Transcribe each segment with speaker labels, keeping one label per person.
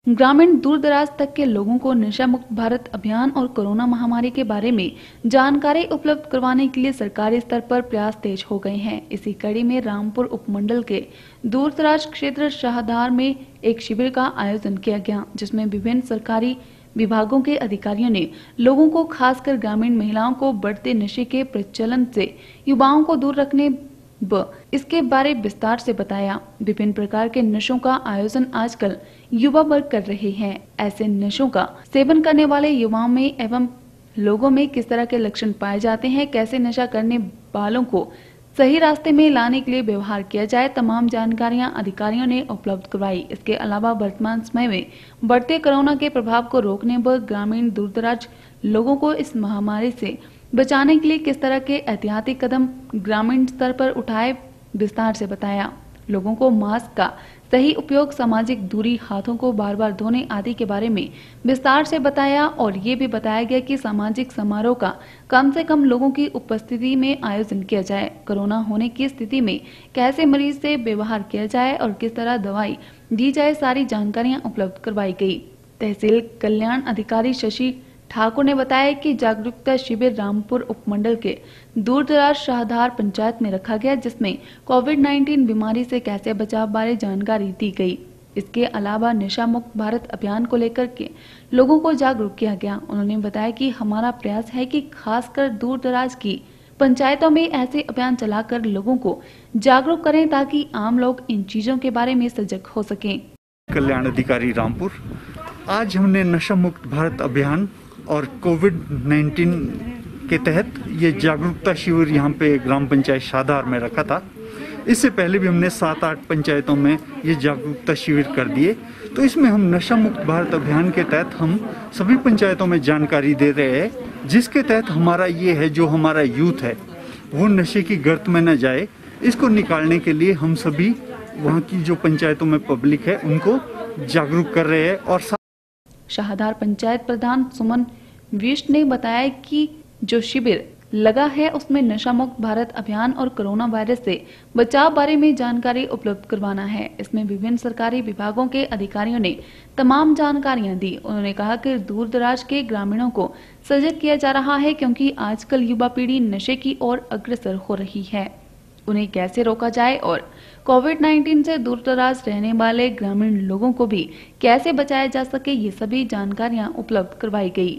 Speaker 1: ग्रामीण दूर दराज तक के लोगों को नशा मुक्त भारत अभियान और कोरोना महामारी के बारे में जानकारी उपलब्ध करवाने के लिए सरकारी स्तर पर प्रयास तेज हो गए हैं। इसी कड़ी में रामपुर उपमंडल के दूर दराज क्षेत्र शाहदार में एक शिविर का आयोजन किया गया, जिसमें विभिन्न सरकारी विभागों के अधिकारियों ने लोगों को, खासकर ग्रामीण महिलाओं को बढ़ते नशे के प्रचलन से युवाओं को दूर रखने इसके बारे विस्तार से बताया। विभिन्न प्रकार के नशों का आयोजन आजकल युवा वर्ग कर रहे हैं। ऐसे नशों का सेवन करने वाले युवाओं में एवं लोगों में किस तरह के लक्षण पाए जाते हैं, कैसे नशा करने वालों को सही रास्ते में लाने के लिए व्यवहार किया जाए, तमाम जानकारियां अधिकारियों ने उपलब्ध करवाई। इसके अलावा वर्तमान समय में बढ़ते कोरोना के प्रभाव को रोकने व ग्रामीण दूरदराज लोगों को इस महामारी से बचाने के लिए किस तरह के एहतियाती कदम ग्रामीण स्तर पर उठाए, विस्तार से बताया। लोगों को मास्क का सही उपयोग, सामाजिक दूरी, हाथों को बार बार धोने आदि के बारे में विस्तार से बताया और ये भी बताया गया कि सामाजिक समारोह का कम से कम लोगों की उपस्थिति में आयोजन किया जाए, कोरोना होने की स्थिति में कैसे मरीज से व्यवहार किया जाए और किस तरह दवाई दी जाए, सारी जानकारियां उपलब्ध करवाई गई। तहसील कल्याण अधिकारी शशि ठाकुर ने बताया कि जागरूकता शिविर रामपुर उपमंडल के दूरदराज शाहदार पंचायत में रखा गया, जिसमें कोविड-19 बीमारी से कैसे बचाव बारे जानकारी दी गई। इसके अलावा नशा मुक्त भारत अभियान को लेकर के लोगों को जागरूक किया गया। उन्होंने बताया कि हमारा प्रयास है कि खासकर दूरदराज की पंचायतों में ऐसे अभियान चलाकर लोगों को जागरूक करें, ताकि आम लोग इन चीजों के बारे में सजग हो सकें।
Speaker 2: कल्याण अधिकारी रामपुर, आज हमने नशा मुक्त भारत अभियान और कोविड-19 के तहत ये जागरूकता शिविर यहाँ पे ग्राम पंचायत शाहदार में रखा था। इससे पहले भी हमने 7-8 पंचायतों में ये जागरूकता शिविर कर दिए। तो इसमें हम नशा मुक्त भारत अभियान के तहत हम सभी पंचायतों में जानकारी दे रहे हैं, जिसके तहत हमारा ये है, जो हमारा यूथ है वो नशे की गर्त में न जाए, इसको निकालने के लिए हम सभी वहाँ की जो पंचायतों में पब्लिक है उनको जागरूक कर रहे हैं। और
Speaker 1: शाहदार पंचायत प्रधान सुमन विष्ट ने बताया कि जो शिविर लगा है उसमें नशा मुक्त भारत अभियान और कोरोना वायरस से बचाव बारे में जानकारी उपलब्ध करवाना है। इसमें विभिन्न सरकारी विभागों के अधिकारियों ने तमाम जानकारियां दी। उन्होंने कहा कि दूर दराज के ग्रामीणों को सजग किया जा रहा है, क्योंकि आजकल युवा पीढ़ी नशे की ओर अग्रसर हो रही है। उन्हें कैसे रोका जाए और कोविड-19 से दूर दराज रहने वाले ग्रामीण लोगों को भी कैसे बचाया जा सके, ये सभी जानकारियां उपलब्ध करवाई गई।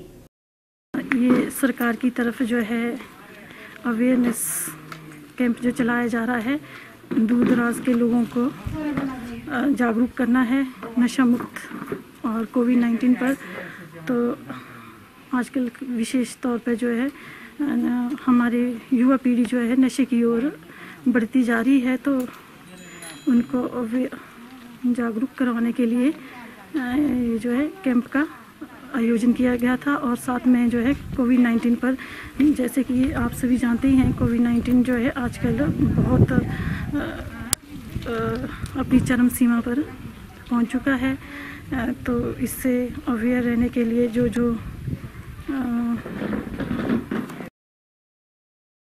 Speaker 3: ये सरकार की तरफ जो है अवेयरनेस कैंप जो चलाया जा रहा है, दूर दराज के लोगों को जागरूक करना है नशा मुक्त और कोविड-19 पर। तो आजकल विशेष तौर पर जो है हमारी युवा पीढ़ी जो है नशे की ओर बढ़ती जा रही है, तो उनको जागरूक करवाने के लिए जो है कैंप का आयोजन किया गया था। और साथ में जो है कोविड-19 पर, जैसे कि आप सभी जानते हैं, कोविड-19 जो है आजकल बहुत अपनी चरम सीमा पर पहुंच चुका है। तो इससे अवेयर रहने के लिए जो